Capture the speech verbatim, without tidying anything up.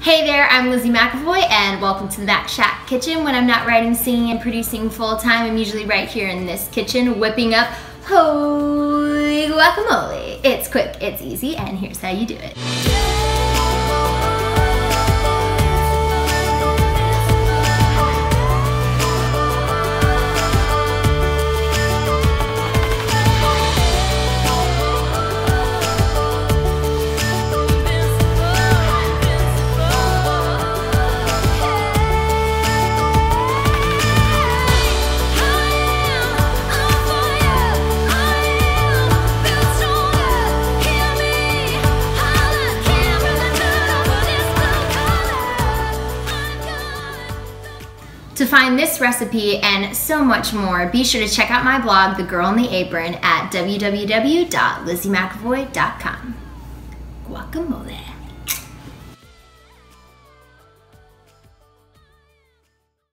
Hey there, I'm Lizzy McAvoy and welcome to the Mac Shack Kitchen. When I'm not writing, singing, and producing full time, I'm usually right here in this kitchen whipping up holy guacamole. It's quick, it's easy, and here's how you do it. To find this recipe and so much more, be sure to check out my blog, The Girl in the Apron, at w w w dot lizzy mcavoy dot com. Guacamole.